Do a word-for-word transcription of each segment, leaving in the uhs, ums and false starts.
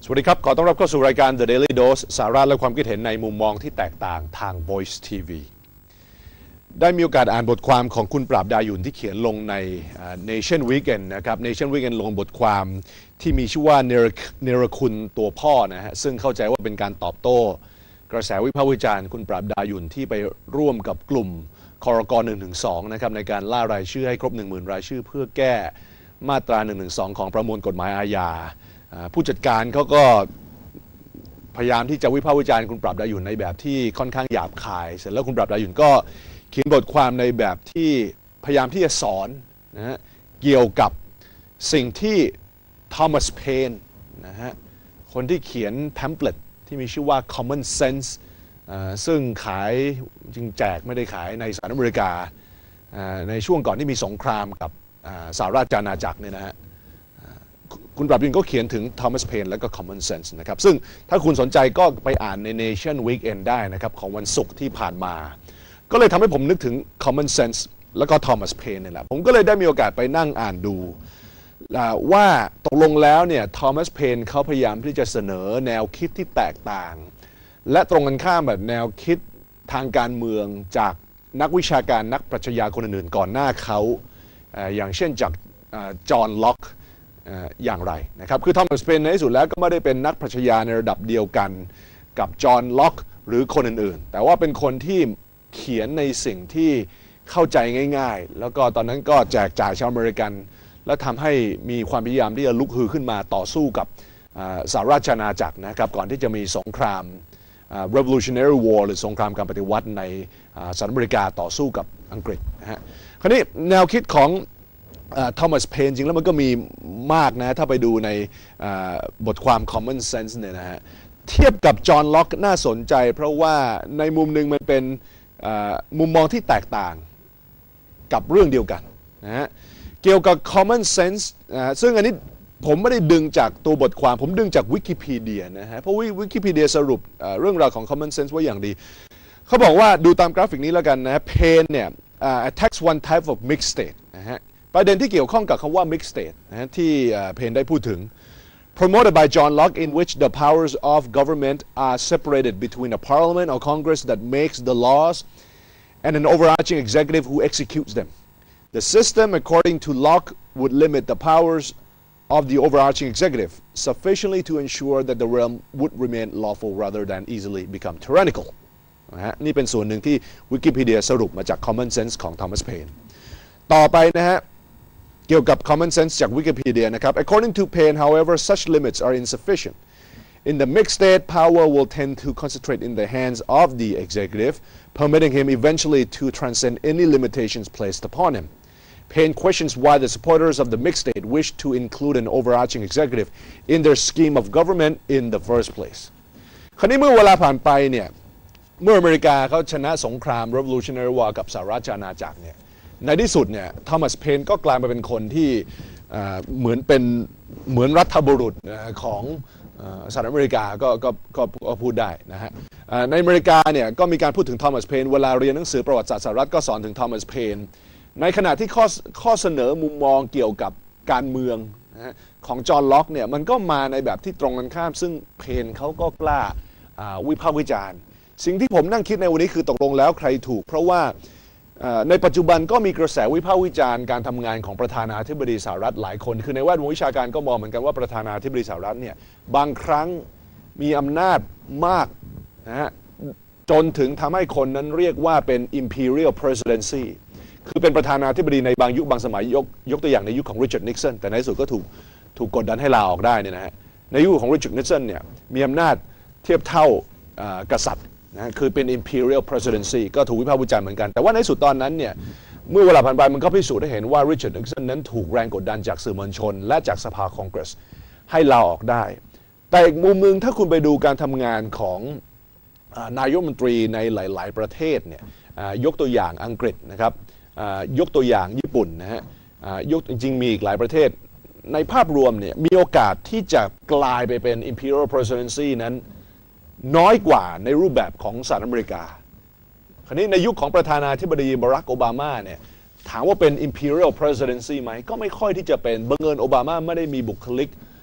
สวัสดีครับขอต้อนรับเข้าสู่รายการ The Daily Dose สาระและความคิดเห็นในมุมมองที่แตกต่างทาง Voice ที วี ได้มีโอกาสอ่านบทความของคุณปราบดายุนที่เขียนลงใน Nation Weekend นะครับ Nation Weekend ลงบทความที่มีชื่อว่าเนรคุณตัวพ่อนะฮะซึ่งเข้าใจว่าเป็นการตอบโต้กระแสวิพากษ์วิจารณ์คุณปราบดายุนที่ไปร่วมกับกลุ่มครก หนึ่งหนึ่งสอง นะครับในการล่ารายชื่อให้ครบ หนึ่งหมื่น รายชื่อเพื่อแก้มาตรา หนึ่งหนึ่งสอง ของประมวลกฎหมายอาญาผู้จัดการเขาก็พยายามที่จะวิพากษ์วิจารณ์คุณปราบดายุนในแบบที่ค่อนข้างหยาบคายเสร็จแล้วคุณปราบดายุนก็เขียนบทความในแบบที่พยายามที่จะสอนนะฮะเกี่ยวกับสิ่งที่ทอมัสเพนนะฮะคนที่เขียนแพมเปลตที่มีชื่อว่า Common Sense ซึ่งขายจริงแจกไม่ได้ขายในสหรัฐอเมริกาในช่วงก่อนที่มีสงครามกับสหราชอาณาจักรเนี่ยนะฮะคุณปราบดายุนก็เขียนถึง Thomas Paine และก็ Common Sense นะครับซึ่งถ้าคุณสนใจก็ไปอ่านใน Nation Weekend ได้นะครับของวันศุกร์ที่ผ่านมาก็เลยทำให้ผมนึกถึง Common Sense แล้วก็ Thomas Paine นี่แหละผมก็เลยได้มีโอกาสไปนั่งอ่านดูว่าตกลงแล้วเนี่ย Thomas Paine เขาพยายามที่จะเสนอแนวคิดที่แตกต่างและตรงกันข้ามแบบแนวคิดทางการเมืองจากนักวิชาการนักปรัชญาคนอื่นๆก่อนหน้าเขาอย่างเช่นจากจอห์นล็อกอย่างไรนะครับคือทอมัสเพนในที่สุดแล้วก็ไม่ได้เป็นนักปรัชญาในระดับเดียวกันกับจอห์นล็อกหรือคนอื่นๆแต่ว่าเป็นคนที่เขียนในสิ่งที่เข้าใจง่ายๆแล้วก็ตอนนั้นก็แจกจ่ายชาวอเมริกันและทำให้มีความพยายามที่จะลุกฮือขึ้นมาต่อสู้กับสหราชอาณาจักรนะครับก่อนที่จะมีสงคราม Revolutionary War หรือสงครามการปฏิวัติในสหรัฐอเมริกาต่อสู้กับอังกฤษนะฮะคราวนี้แนวคิดของทอมัสเพนจริงแล้วมันก็มีมากนะถ้าไปดูในบทความ Common Sense เนี่ยนะฮะเทียบกับจอห์นล็อกน่าสนใจเพราะว่าในมุมหนึ่งมันเป็นมุมมองที่แตกต่างกับเรื่องเดียวกันนะฮะเกี่ยวกับ Common Sense นะซึ่งอันนี้ผมไม่ได้ดึงจากตัวบทความผมดึงจากวิกิพีเดียนะฮะเพราะวิกิพีเดียสรุปเรื่องราวของ Common Sense ไว้อย่างดีเขาบอกว่าดูตามกราฟิกนี้แล้วกันนะเพนเนี่ย attacks one type of mixed state นะฮะประเด็นที่เกี่ยวข้องกับคำว่า mixed state นะที่เพนได้พูดถึง promoted by John Locke in which the powers of government are separated between a parliament or Congress that makes the laws and an overarching executive who executes them. The system, according to Locke, would limit the powers of the overarching executive sufficiently to ensure that the realm would remain lawful rather than easily become tyrannical. นะฮะนี่เป็นส่วนหนึ่งที่วิกิพีเดียสรุปมาจาก Common Sense ของ Thomas Paine ต่อไปนะฮะเกี่ยวกับ Common Sense จากวิกิพีเดียนะครับ According to Paine, however, such limits are insufficient. In the mixed state, power will tend to concentrate in the hands of the executive, permitting him eventually to transcend any limitations placed upon him. Paine questions why the supporters of the mixed state wish to include an overarching executive in their scheme of government in the first place. คราวนี้เมื่อเวลาผ่านไปเนี่ยเมื่ออเมริกาเขาชนะสงคราม Revolutionary War กับสหราชอาณาจักรเนี่ยในที่สุดเนี่ยทอมัสเพนก็กลายมาเป็นคนที่เหมือนเป็นเหมือนรัฐบุรุษของสหรัฐอเมริกาก็ก็ก็พูดได้นะฮะในอเมริกาเนี่ยก็มีการพูดถึงทอมัสเพนเวลาเรียนหนังสือประวัติศาสตร์สหรัฐก็สอนถึงทอมัสเพนในขณะที่ข้อข้อเสนอมุมมองเกี่ยวกับการเมืองนะของจอห์นล็อกเนี่ยมันก็มาในแบบที่ตรงกันข้ามซึ่งเพนเขาก็กล้าวิพากษ์วิจารณ์สิ่งที่ผมนั่งคิดในวันนี้คือตกลงแล้วใครถูกเพราะว่าในปัจจุบันก็มีกระแสวิพากษ์วิจารณ์การทำงานของประธานาธิบดีสหรัฐหลายคนคือในแวดวงวิชาการก็มองเหมือนกันว่าประธานาธิบดีสหรัฐเนี่ยบางครั้งมีอำนาจมากนะฮะจนถึงทำให้คนนั้นเรียกว่าเป็น imperial presidency คือเป็นประธานาธิบดีในบางยุคบางสมัยยกยกตัวอย่างในยุคของริชาร์ดนิกสันแต่ในที่สุดก็ถูกถูกกดดันให้ลาออกได้เนี่ยนะฮะในยุคของริชาร์ดนิกสันเนี่ยมีอำนาจเทียบเท่ากษัตริย์นะคือเป็น imperial presidency ก็ถูกวิพากษ์วิจารณ์เหมือนกันแต่ว่าในสุดตอนนั้นเนี่ยเมื่อเวลาผ่านไปมันก็พิสูจน์ได้เห็นว่าริชาร์ดนิกสันนั้นถูกแรงกดดันจากสื่อมวลชนและจากสภาคองเกรสให้ลาออกได้แต่อีกมุมนึงถ้าคุณไปดูการทำงานของนายกรัฐมนตรีในหลายๆประเทศเนี่ยยกตัวอย่างอังกฤษนะครับยกตัวอย่างญี่ปุ่นนะฮะยกจริงๆมีอีกหลายประเทศในภาพรวมเนี่ยมีโอกาสที่จะกลายไปเป็น imperial presidency นั้นน้อยกว่าในรูปแบบของสหรัฐอเมริกาคราวนี้ในยุคของประธานาธิบดีบารักโอบามาเนี่ยถามว่าเป็น imperial presidency ไหมก็ไม่ค่อยที่จะเป็นบังเอิญโอบามาไม่ได้มีบุคลิก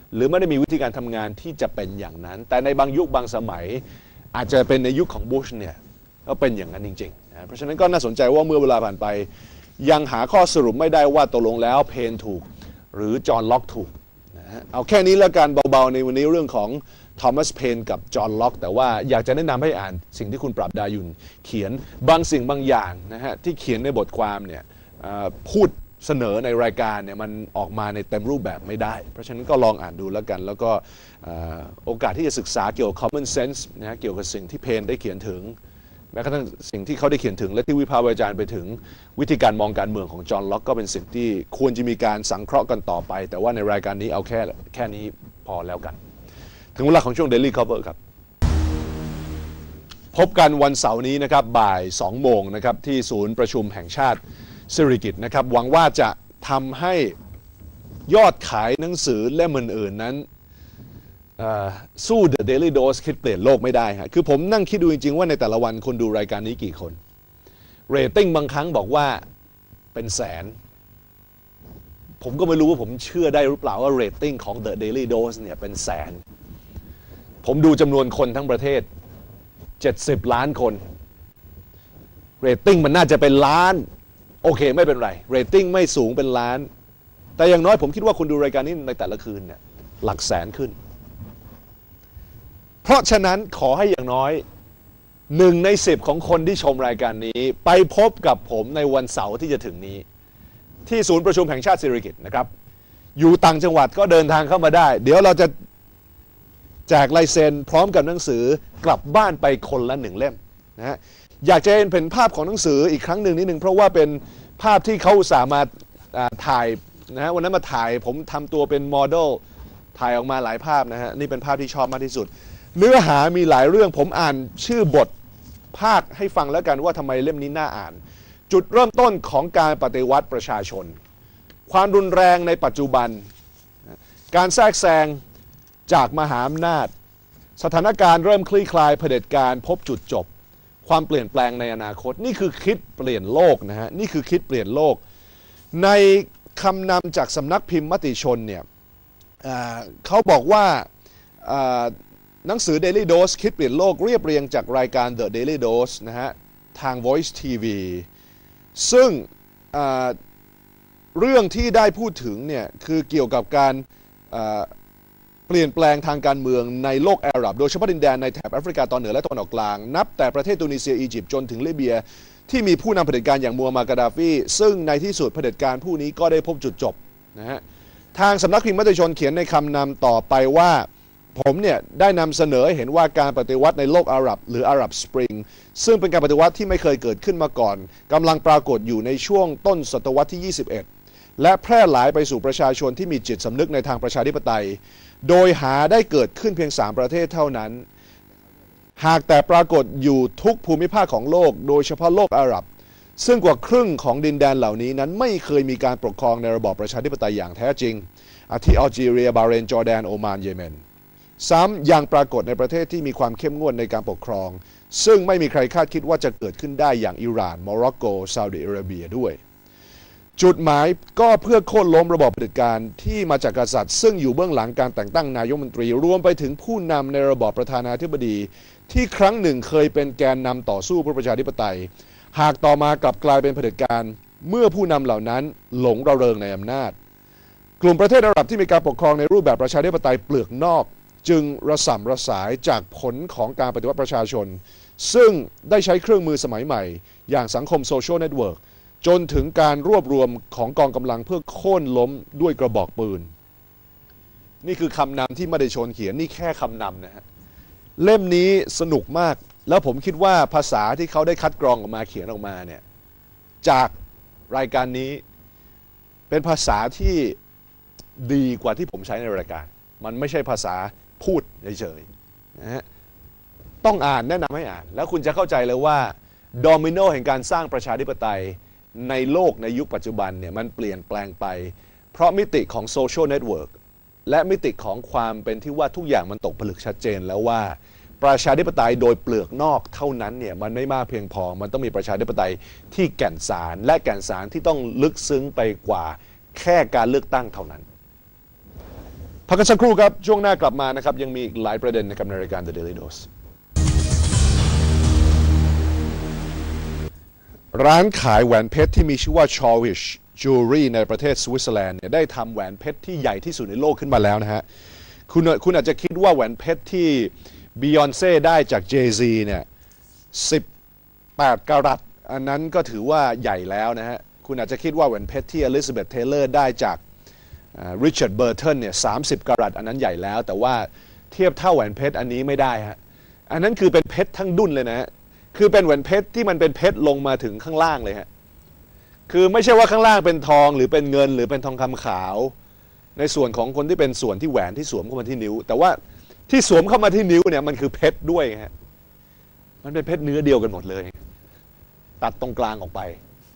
หรือไม่ได้มีวิธีการทำงานที่จะเป็นอย่างนั้นแต่ในบางยุคบางสมัยอาจจะเป็นในยุคของบุชเนี่ยก็เป็นอย่างนั้นจริงๆนะเพราะฉะนั้นก็น่าสนใจว่าเมื่อเวลาผ่านไปยังหาข้อสรุปไม่ได้ว่าตกลงแล้วเพนถูกหรือจอห์นล็อกถูกนะฮะเอาแค่นี้แล้วกันเบาๆในวันนี้เรื่องของทอมัสเพนกับจอห์นล็อกแต่ว่าอยากจะแนะนำให้อ่านสิ่งที่คุณปราบดายุนเขียนบางสิ่งบางอย่างนะฮะที่เขียนในบทความเนี่ยพูดเสนอในรายการเนี่ยมันออกมาในเต็มรูปแบบไม่ได้เพราะฉะนั้นก็ลองอ่านดูแล้วกันแล้วก็โอกาสที่จะศึกษาเกี่ยวกับ common sense นะฮะเกี่ยวกับสิ่งที่เพนได้เขียนถึงแม้กระทั่งสิ่งที่เขาได้เขียนถึงและที่วิพากษ์วิจารณ์ไปถึงวิธีการมองการเมืองของจอห์นล็อกก็เป็นสิ่งที่ควรจะมีการสังเคราะห์กันต่อไปแต่ว่าในรายการนี้เอาแค่แค่นี้พอแล้วกันถึงเวลาของช่วง Daily Cover ครับพบกันวันเสาร์นี้นะครับบ่ายสองโมงนะครับที่ศูนย์ประชุมแห่งชาติสิริกิติ์นะครับหวังว่าจะทำให้ยอดขายหนังสือเล่มอื่นๆนั้นสู้ The Daily Dose คิดเปลี่ยนโลกไม่ได้ครับคือผมนั่งคิดดูจริงๆว่าในแต่ละวันคนดูรายการนี้กี่คนเรตติ้งบางครั้งบอกว่าเป็นแสนผมก็ไม่รู้ว่าผมเชื่อได้หรือเปล่าว่าเรตติ้งของ The Daily Dose เนี่ยเป็นแสนผมดูจำนวนคนทั้งประเทศเจ็ดสิบล้านคนเรตติ้งมันน่าจะเป็นล้านโอเคไม่เป็นไรเรตติ้งไม่สูงเป็นล้านแต่อย่างน้อยผมคิดว่าคนดูรายการนี้ในแต่ละคืนเนี่ยหลักแสนขึ้นเพราะฉะนั้นขอให้อย่างน้อยหนึ่งในสิบของคนที่ชมรายการนี้ไปพบกับผมในวันเสาร์ที่จะถึงนี้ที่ศูนย์ประชุมแห่งชาติสิริกิติ์นะครับอยู่ต่างจังหวัดก็เดินทางเข้ามาได้เดี๋ยวเราจะแจกลายเซ็นพร้อมกับหนังสือกลับบ้านไปคนละหนึ่งเล่มนะฮะอยากจะเห็นเป็นภาพของหนังสืออีกครั้งหนึ่งนิดนึงเพราะว่าเป็นภาพที่เขาสามารถถ่ายนะฮะวันนั้นมาถ่ายผมทำตัวเป็นโมเดลถ่ายออกมาหลายภาพนะฮะนี่เป็นภาพที่ชอบมากที่สุดเนื้อหามีหลายเรื่องผมอ่านชื่อบทภาคให้ฟังแล้วกันว่าทำไมเล่มนี้น่าอ่านจุดเริ่มต้นของการปฏิวัติประชาชนความรุนแรงในปัจจุบันการแทรกแซงจากมหาอำนาจสถานการณ์เริ่มคลี่คลายเผด็จการพบจุดจบความเปลี่ยนแปลงในอนาคตนี่คือคิดเปลี่ยนโลกนะฮะนี่คือคิดเปลี่ยนโลกในคำนำจากสำนักพิมพ์มติชนเนี่ยเขาบอกว่าหนังสือ Daily Dose คิดเปลี่ยนโลกเรียบเรียงจากรายการ The Daily Dose นะฮะทาง Voice ที วี ซึ่งเรื่องที่ได้พูดถึงเนี่ยคือเกี่ยวกับการเปลี่ยนแปลงทางการเมืองในโลกอาหรับโดยเฉพาะดินแดนในแถบแอฟริกาตอนเหนือและตะวันออกกลางนับแต่ประเทศตุนิเซียอียิปต์จนถึงลิเบียที่มีผู้นำเผด็จการอย่างมัวมัรกาดาฟีซึ่งในที่สุดเผด็จการผู้นี้ก็ได้พบจุดจบนะฮะทางสำนักพิมพ์มติชนเขียนในคำนำต่อไปว่าผมเนี่ยได้นำเสนอให้เห็นว่าการปฏิวัติในโลกอาหรับหรืออาหรับสปริงซึ่งเป็นการปฏิวัติที่ไม่เคยเกิดขึ้นมาก่อนกำลังปรากฏอยู่ในช่วงต้นศตวรรษที่ยี่สิบเอ็ดและแพร่หลายไปสู่ประชาชนที่มีจิตสำนึกในทางประชาธิปไตยโดยหาได้เกิดขึ้นเพียงสามประเทศเท่านั้นหากแต่ปรากฏอยู่ทุกภูมิภาคของโลกโดยเฉพาะโลกอาหรับซึ่งกว่าครึ่งของดินแดนเหล่านี้นั้นไม่เคยมีการปกครองในระบอบประชาธิปไตยอย่างแท้จริงอาทิอัลจีเรียบาห์เรนจอร์แดนโอมานเยเมนซ้ำยังปรากฏในประเทศที่มีความเข้มงวดในการปกครองซึ่งไม่มีใครคาดคิดว่าจะเกิดขึ้นได้อย่างอิหร่านโมร็อกโกซาอุดิอาระเบียด้วยจุดหมายก็เพื่อโค่นล้มระบอบเผด็จการที่มาจากกษัตริย์ซึ่งอยู่เบื้องหลังการแต่งตั้งนายกรัฐมนตรีรวมไปถึงผู้นำในระบอบประธานาธิบดีที่ครั้งหนึ่งเคยเป็นแกนนำต่อสู้เพื่อประชาธิปไตยหากต่อมากลับกลายเป็นเผด็จการเมื่อผู้นำเหล่านั้นหลงระเริงในอำนาจกลุ่มประเทศอาหรับที่มีการปกครองในรูปแบบประชาธิปไตยเปลือกนอกจึงระส่ำระสายจากผลของการปฏิวัติประชาชนซึ่งได้ใช้เครื่องมือสมัยใหม่อย่างสังคมโซเชียลเน็ตเวิร์กจนถึงการรวบรวมของกองกำลังเพื่อโค่นล้มด้วยกระบอกปืนนี่คือคำนำที่มติชนเขียนนี่แค่คำนำนะฮะเล่มนี้สนุกมากแล้วผมคิดว่าภาษาที่เขาได้คัดกรองออกมาเขียนออกมาเนี่ยจากรายการนี้เป็นภาษาที่ดีกว่าที่ผมใช้ในรายการมันไม่ใช่ภาษาพูดเฉยๆนะฮะต้องอ่านแนะนำให้อ่านแล้วคุณจะเข้าใจเลยว่าโดมิโนแห่งการสร้างประชาธิปไตยในโลกในยุคปัจจุบันเนี่ยมันเปลี่ยนแปลงไปเพราะมิติของโซเชียลเน็ตเวิร์กและมิติของความเป็นที่ว่าทุกอย่างมันตกผลึกชัดเจนแล้วว่าประชาธิปไตยโดยเปลือกนอกเท่านั้นเนี่ยมันไม่มากเพียงพอมันต้องมีประชาธิปไตยที่แก่นสารและแก่นสารที่ต้องลึกซึ้งไปกว่าแค่การเลือกตั้งเท่านั้นพักกันสักครู่ครับช่วงหน้ากลับมานะครับยังมีอีกหลายประเด็นนะครับในรายการ The Daily Dose ร้านขายแหวนเพชรที่มีชื่อว่า Chorich Jewelry ในประเทศสวิตเซอร์แลนด์เนี่ยได้ทำแหวนเพชรที่ใหญ่ที่สุดในโลกขึ้นมาแล้วนะฮะคุณคุณอาจจะคิดว่าแหวนเพชรที่บียอนเซ่ได้จาก Jay-Z เนี่ยสิบแปดกะรัตอันนั้นก็ถือว่าใหญ่แล้วนะฮะคุณอาจจะคิดว่าแหวนเพชรที่อลิซาเบธเทเลอร์ได้จากริชาร์ดเบอร์ตันเนี่ยสามสิบกะรัตอันนั้นใหญ่แล้วแต่ว่าเทียบเท่าแหวนเพชรอันนี้ไม่ได้ฮะอันนั้นคือเป็นเพชรทั้งดุ้นเลยนะฮะคือเป็นแหวนเพชรที่มันเป็นเพชรลงมาถึงข้างล่างเลยฮะคือไม่ใช่ว่าข้างล่างเป็นทองหรือเป็นเงินหรือเป็นทองคำขาวในส่วนของคนที่เป็นส่วนที่แหวนที่สวมเข้ามาที่นิ้วแต่ว่าที่สวมเข้ามาที่นิ้วเนี่ยมันคือเพชรด้วยฮะมันเป็นเพชรเนื้อเดียวกันหมดเลยตัดตรงกลางออกไป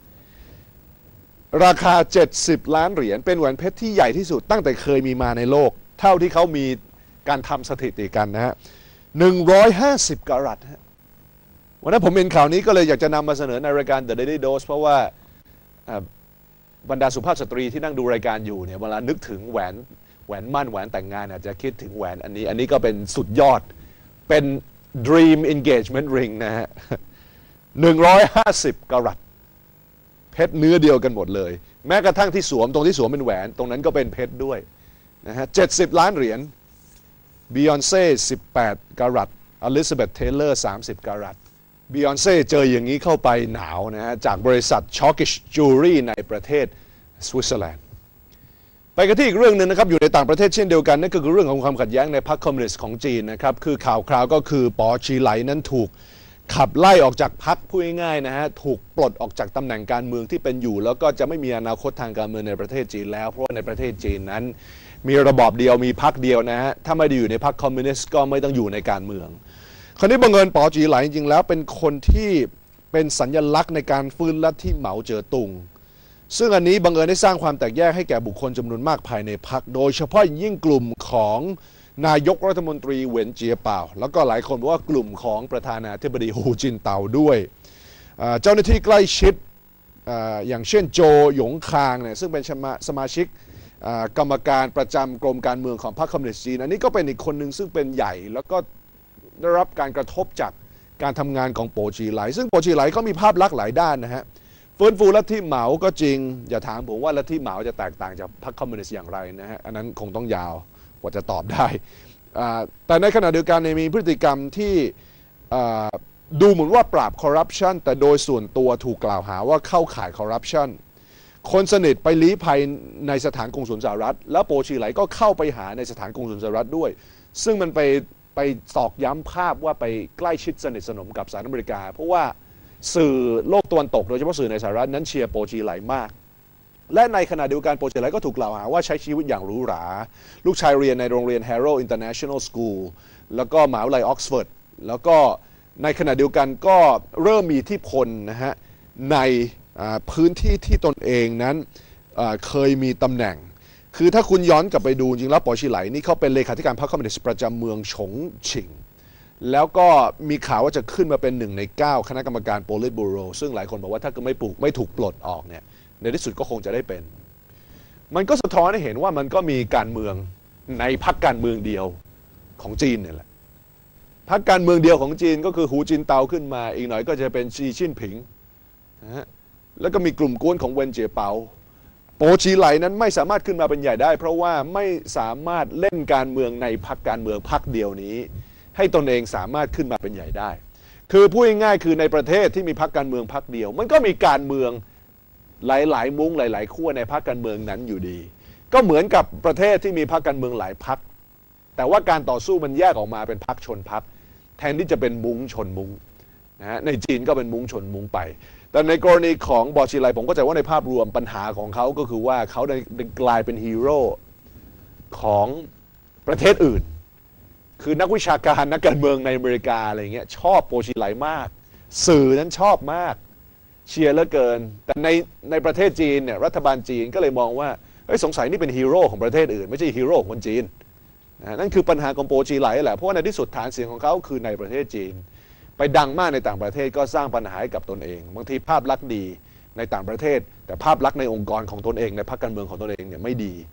ราคาเจ็ดสิบล้านเหรียญเป็นแหวนเพชรที่ใหญ่ที่สุดตั้งแต่เคยมีมาในโลกเท่าที่เขามีการทำสถิติกันนะฮะหนึ่งร้อยห้าสิบกะรัตฮะวันนั้นผมเห็นข่าวนี้ก็เลยอยากจะนำมาเสนอในรายการ The Daily Dose เพราะว่าบรรดาสุภาพสตรีที่นั่งดูรายการอยู่เนี่ยเวลานึกถึงแหวนแหวนมั่นแหวนแต่งงานอาจจะคิดถึงแหวนอันนี้อันนี้ก็เป็นสุดยอดเป็น Dream Engagement Ring นะฮะหนึ่งร้อยห้าสิบกะรัตเพชรเนื้อเดียวกันหมดเลยแม้กระทั่งที่สวมตรงที่สวมเป็นแหวนตรงนั้นก็เป็นเพชรด้วยนะฮะเจ็ดสิบล้านเหรียญบียอนเซ่สิบแปดกะรัตอลิซาเบธเทเลอร์สามสิบกะรัตบียอนเซ่เจออย่างนี้เข้าไปหนาวนะฮะจากบริษัท Chorich Jewelry ในประเทศสวิตเซอร์แลนด์ไปกันที่อีกเรื่องหนึ่งนะครับอยู่ในต่างประเทศเช่นเดียวกันนั่นก็คือเรื่องของความขัดแย้งในพรรคคอมมิวนิสต์ของจีนนะครับคือข่าวคราวก็คือป๋อชีไหลนั้นถูกขับไล่ออกจากพรรคพูดง่ายๆนะฮะถูกปลดออกจากตำแหน่งการเมืองที่เป็นอยู่แล้วก็จะไม่มีอนาคตทางการเมืองในประเทศจีนแล้วเพราะว่าในประเทศจีนนั้นมีระบอบเดียวมีพรรคเดียวนะฮะถ้าไม่ได้อยู่ในพรรคคอมมิวนิสต์ก็ไม่ต้องอยู่ในการเมืองคราวนี้บังเอิญป๋อจีไหลจริงๆแล้วเป็นคนที่เป็นสัญลักษณ์ในการฟื้นลัทธิเหมาเจ๋อตุงซึ่งอันนี้บังเอิญได้สร้างความแตกแยกให้แก่บุคคลจำนวนมากภายในพรรคโดยเฉพาะยิ่งกลุ่มของนายกรัฐมนตรีเหวินเจียเป่าแล้วก็หลายคนบอกว่ากลุ่มของประธานาธิบดีฮูจินเตาด้วยเจ้าหน้าที่ใกล้ชิดอย่างเช่นโจหยงคางเนี่ยซึ่งเป็นสมาชิกกรรมการประจำกรมการเมืองของพรรคคอมมิวนิสต์จีนอันนี้ก็เป็นอีกคนหนึ่งซึ่งเป็นใหญ่แล้วก็ได้รับการกระทบจากการทำงานของโปจีไหลซึ่งโปจีไหลเขามีภาพลักษณ์หลายด้านนะฮะฟื้นฟูลัทธิเหมาก็จริงอย่าถามผมว่าลัทธิเหมาจะแตกต่างจากพรรคคอมมิวนิสต์อย่างไรนะฮะอันนั้นคงต้องยาวกว่าจะตอบได้แต่ในขณะเดียวกันมีพฤติกรรมที่ดูเหมือนว่าปราบคอร์รัปชันแต่โดยส่วนตัวถูกกล่าวหาว่าเข้าข่ายคอร์รัปชันคนสนิทไปลี้ภัยในสถานกงสุลสหรัฐแล้วโปชีไหลก็เข้าไปหาในสถานกงสุลสหรัฐด้วยซึ่งมันไปไปตอกย้ำภาพว่าไปใกล้ชิดสนิทสนมกับสหรัฐอเมริกาเพราะว่าสื่อโลกตะวันตกโดยเฉพาะสื่อในสหรัฐนั้นเชียร์โปชีไหลมากและในขณะเดียวกันโปชีไหลก็ถูกกล่าวหาว่าใช้ชีวิตอย่างหรูหราลูกชายเรียนในโรงเรียน Harrow International School แล้วก็มหาวิทยาลัยออกซฟอร์ดแล้วก็ในขณะเดียวกันก็เริ่มมีอิทธิพลนะฮะในพื้นที่ที่ตนเองนั้นเคยมีตำแหน่งคือถ้าคุณย้อนกลับไปดูจริงแล้วป๋อชีไหลนี่เขาเป็นเลขาธิการพรรคคอมมิวนิสต์ประจำเมืองฉงชิ่งแล้วก็มีข่าวว่าจะขึ้นมาเป็นหนึ่งในเก้าคณะกรรมการโปลิตบูโรซึ่งหลายคนบอกว่าถ้าเกิดไม่ปลูกไม่ถูกปลดออกเนี่ยในที่สุดก็คงจะได้เป็นมันก็สะท้อนให้เห็นว่ามันก็มีการเมืองในพรรคการเมืองเดียวของจีนเนี่ยแหละพรรคการเมืองเดียวของจีนก็คือหูจินเตาขึ้นมาอีกหน่อยก็จะเป็นชีจิ้นผิงนะฮะแล้วก็มีกลุ่มกวนของเวินเจ๋อเปาโปชีไหลนั้นไม่สามารถขึ้นมาเป็นใหญ่ได้เพราะว่าไม่สามารถเล่นการเมืองในพรรคการเมืองพรรคเดียวนี้ให้ตนเองสามารถขึ้นมาเป็นใหญ่ได้คือพูดง่ายๆคือในประเทศที่มีพรรคการเมืองพรรคเดียวมันก็มีการเมืองหลายๆมุ้งหลายๆขั้วในพรรคการเมืองนั้นอยู่ดีก็เหมือนกับประเทศที่มีพรรคการเมืองหลายพรรคแต่ว่าการต่อสู้มันแยกออกมาเป็นพรรคชนพรรคแทนที่จะเป็นมุ้งชนมุ้งนะฮะในจีนก็เป็นมุ้งชนมุ้งไปแต่ในกรณีของบอชีไลผมก็จะว่าในภาพรวมปัญหาของเขาก็คือว่าเขาได้กลายเป็นฮีโร่ของประเทศอื่นคือนักวิชาการนักการเมืองในอเมริกาอะไรเงี้ยชอบโปชีไหลมากสื่อนั้นชอบมากเชียร์เหลือเกินแต่ในในประเทศจีนเนี่ยรัฐบาลจีนก็เลยมองว่าเฮ้ยสงสัยนี่เป็นฮีโร่ของประเทศอื่นไม่ใช่ฮีโร่ของคนจีนนะนั่นคือปัญหาของโปชีไหลแหละเพราะว่าในที่สุดฐานเสียงของเขาคือในประเทศจีนไปดังมากในต่างประเทศก็สร้างปัญหาให้กับตนเองบางทีภาพลักษณ์ดีในต่างประเทศแต่ภาพลักษณ์ในองค์กรของตนเองในพรรคการเมืองของตนเองเนี่ยไม่ดี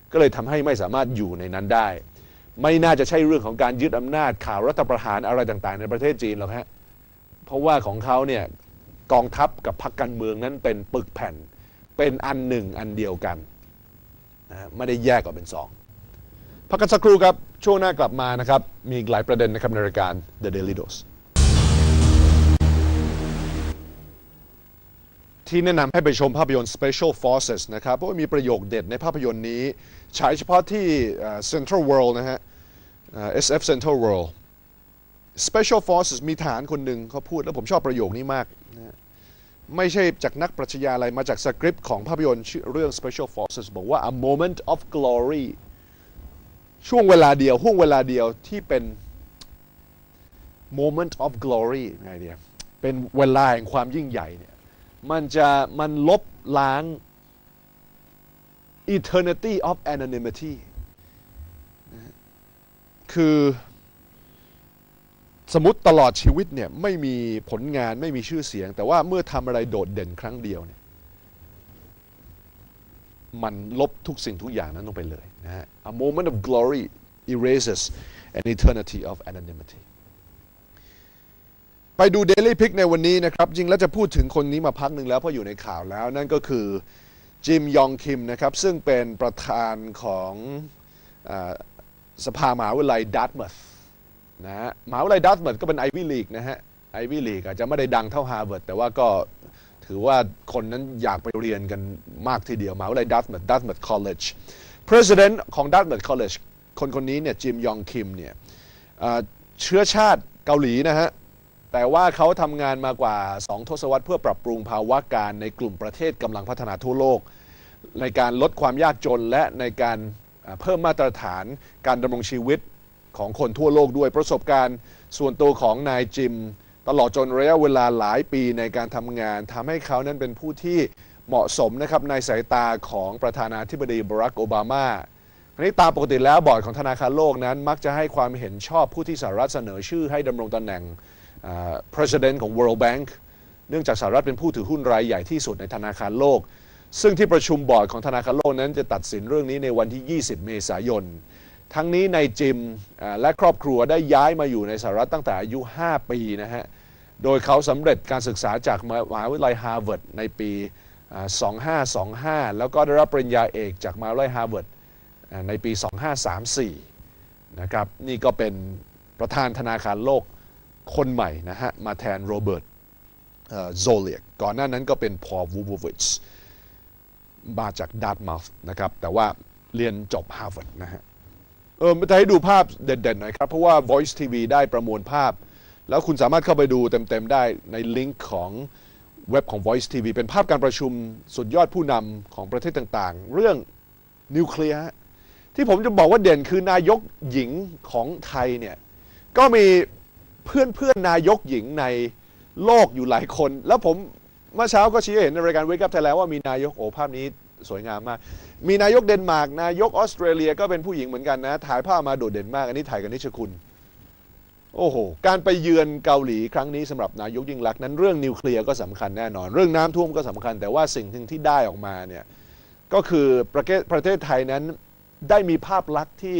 ก็เลยทำให้ไม่สามารถอยู่ในนั้นได้ไม่น่าจะใช่เรื่องของการยึดอำนาจข่าวรัฐประหารอะไรต่างๆในประเทศจีนหรอกฮะเพราะว่าของเขาเนี่ยกองทัพกับพรรคการเมืองนั้นเป็นปึกแผ่นเป็นอันหนึ่งอันเดียวกันนะไม่ได้แยกออกเป็นสองพักกันสักครู่ครับช่วงหน้ากลับมานะครับมีหลายประเด็นนะครับในรายการ The Daily Dose ที่แนะนำให้ไปชมภาพยนตร์ Special Forces นะครับเพราะว่ามีประโยคเด็ดในภาพยนตร์นี้ฉายเฉพาะที่ Central World นะฮะ เอส เอฟ Central World Special Forces มีฐานคนหนึ่งเขาพูดแล้วผมชอบประโยคนี้มากนะไม่ใช่จากนักปรัชญาอะไรมาจากสคริปต์ของภาพยนตร์ชื่อเรื่อง Special Forces บอกว่า a moment of glory ช่วงเวลาเดียวห่วงเวลาเดียวที่เป็น moment of glory ไงเดียเป็นเวลาแห่งความยิ่งใหญ่เนี่ยมันจะมันลบล้าง eternity of anonymity นะคือสมมติตลอดชีวิตเนี่ยไม่มีผลงานไม่มีชื่อเสียงแต่ว่าเมื่อทำอะไรโดดเด่นครั้งเดียวเนี่ยมันลบทุกสิ่งทุกอย่างนั้นลงไปเลยนะฮะ A moment of glory erases an eternity of anonymity ไปดู Daily Pick ในวันนี้นะครับจริงแล้วจะพูดถึงคนนี้มาพักหนึ่งแล้วเพราะอยู่ในข่าวแล้วนั่นก็คือจิมยองคิมนะครับซึ่งเป็นประธานของสภามหาวิทยาลัยดัตเมิร์ธนะฮะมหาวิทยาลัยดัตเมิร์ธก็เป็นไอวี่ลีกนะฮะไอวี่ลีกอาจจะไม่ได้ดังเท่าฮาร์วาร์ดแต่ว่าก็ถือว่าคนนั้นอยากไปเรียนกันมากทีเดียวมหาวิทยาลัยดัตเมิร์ธดัตเมิร์ธคอลเลจ President ของดัตเมิร์ธคอลเลจคนคนนี้เนี่ยจิมยองคิมเนี่ยเชื้อชาติเกาหลีนะฮะแต่ว่าเขาทำงานมากว่าสองทศวรรษเพื่อปรับปรุงภาวะการในกลุ่มประเทศกำลังพัฒนาทั่วโลกในการลดความยากจนและในการเพิ่มมาตรฐานการดำรงชีวิตของคนทั่วโลกด้วยประสบการณ์ส่วนตัวของนายจิมตลอดจนระยะเวลาหลายปีในการทำงานทำให้เขานั้นเป็นผู้ที่เหมาะสมนะครับในสายตาของประธานาธิบดีบารักโอบามาอันนี้ตามปกติแล้วบอร์ดของธนาคารโลกนั้นมักจะให้ความเห็นชอบผู้ที่สหรัฐเสนอชื่อให้ดำรงตำแหน่ง President ของ World Bank เนื่องจากสหรัฐเป็นผู้ถือหุ้นรายใหญ่ที่สุดในธนาคารโลกซึ่งที่ประชุมบอร์ดของธนาคารโลกนั้นจะตัดสินเรื่องนี้ในวันที่ยี่สิบเมษายนทั้งนี้นายจิมและครอบครัวได้ย้ายมาอยู่ในสหรัฐตั้งแต่อายุห้าปีนะฮะโดยเขาสำเร็จการศึกษาจากมหาวิทยาลัยฮาร์วาร์ดในปีสองพันห้าร้อยยี่สิบห้าแล้วก็ได้รับปริญญาเอกจากมหาวิทยาลัยฮาร์วาร์ดในปีสองพันห้าร้อยสามสิบสี่นะครับนี่ก็เป็นประธานธนาคารโลกคนใหม่นะฮะมาแทนโรเบิร์ตโซเลียกก่อนหน้านั้นก็เป็นพอล วูโบวิชมาจากดัตเมิร์ธนะครับแต่ว่าเรียนจบฮาร์วาร์ดนะฮะเออจะให้ดูภาพเด่นๆหน่อยครับเพราะว่า Voice ที วี ได้ประมวลภาพแล้วคุณสามารถเข้าไปดูเต็มๆได้ในลิงก์ของเว็บของ Voice ที วี เป็นภาพการประชุมสุดยอดผู้นำของประเทศต่างๆเรื่องนิวเคลียร์ที่ผมจะบอกว่าเด่นคือนายกหญิงของไทยเนี่ยก็มีเพื่อนๆนายกหญิงในโลกอยู่หลายคนแล้วผมเมื่อเช้าก็ชี้ให้เห็นในรายการ Wake Up Thailand ว่ามีนายกโอ้ภาพนี้สวยงามมากมีนายกเดนมาร์กนายกออสเตรเลียก็เป็นผู้หญิงเหมือนกันนะถ่ายภาพมาโดดเด่นมากอันนี้ถ่ายกับนิชคุณโอ้โหการไปเยือนเกาหลีครั้งนี้สำหรับนายกยิ่งลักษณ์นั้นเรื่องนิวเคลียร์ก็สำคัญแน่นอนเรื่องน้ำท่วมก็สำคัญแต่ว่าสิ่งหนึ่งที่ได้ออกมาเนี่ยก็คือประเทศประเทศไทยนั้นได้มีภาพลักษณ์ที่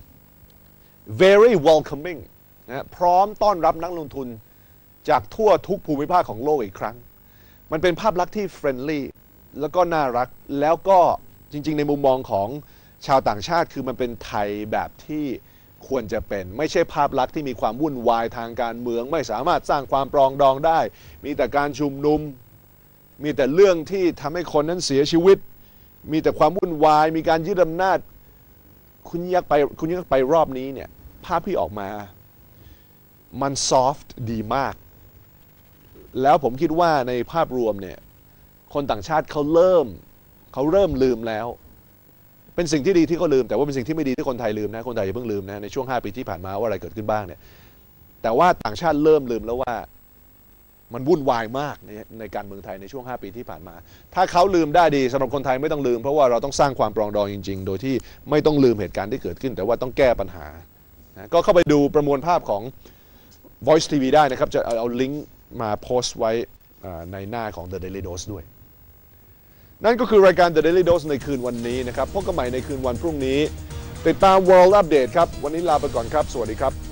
very welcoming นะพร้อมต้อนรับนักลงทุนจากทั่วทุกภูมิภาคของโลกอีกครั้งมันเป็นภาพลักษณ์ที่ friendly แล้วก็น่ารักแล้วก็จริงๆในมุมมองของชาวต่างชาติคือมันเป็นไทยแบบที่ควรจะเป็นไม่ใช่ภาพลักษณ์ที่มีความวุ่นวายทางการเมืองไม่สามารถสร้างความปรองดองได้มีแต่การชุมนุมมีแต่เรื่องที่ทำให้คนนั้นเสียชีวิตมีแต่ความวุ่นวายมีการยึดอำนาจคุณยักไปคุณยักไปรอบนี้เนี่ยภาพที่ออกมามันซอฟต์ดีมากแล้วผมคิดว่าในภาพรวมเนี่ยคนต่างชาติเขาเริ่มเขาเริ่มลืมแล้วเป็นสิ่งที่ดีที่เขาลืมแต่ว่าเป็นสิ่งที่ไม่ดีที่คนไทยลืมนะคนไทยอย่าเพิ่งลืมนะในช่วงห้าปีที่ผ่านมาว่าอะไรเกิดขึ้นบ้างเนี่ยแต่ว่าต่างชาติเริ่มลืมแล้วว่ามันวุ่นวายมากในในการเมืองไทยในช่วงห้าปีที่ผ่านมาถ้าเขาลืมได้ดีสำหรับคนไทยไม่ต้องลืมเพราะว่าเราต้องสร้างความปรองดองจริงๆโดยที่ไม่ต้องลืมเหตุการณ์ที่เกิดขึ้นแต่ว่าต้องแก้ปัญหานะก็เข้าไปดูประมวลภาพของ Voice ที วี ได้นะครับจะเอาลิงก์มาโพสต์ไว้ในหน้าของ The Daily Dose ด้วยนั่นก็คือรายการ The Daily Dose ในคืนวันนี้นะครับพบกันใหม่ในคืนวันพรุ่งนี้ติดตาม World Update ครับวันนี้ลาไปก่อนครับสวัสดีครับ